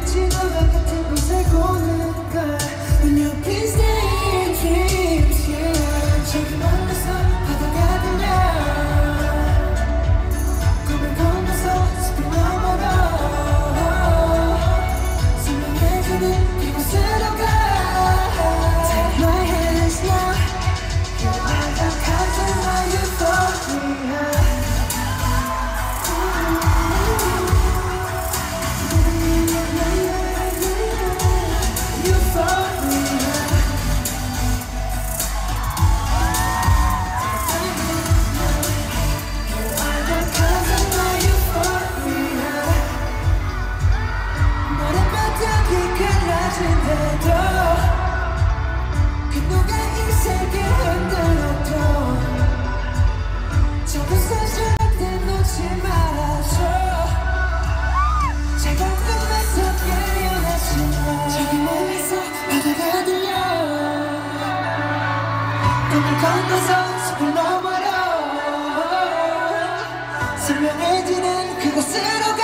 마치 너와 같은 곳에 보는 걸 When you please stay in dreams yeah. 저기 멀리서 바다가 들려 꿈을 건너서 숲을 넘어로 선명해지는 이곳으로 가 Take my hands now You are the cousin of euphoria 그 누가 이 세계 흔들어도 저곳에 절대 놓지 말아줘 차가운 꿈에서 깨어나지 마 저기 멀리서 바다가 들려 꿈을 건너서 숲을 넘어로 선명해지는 그곳으로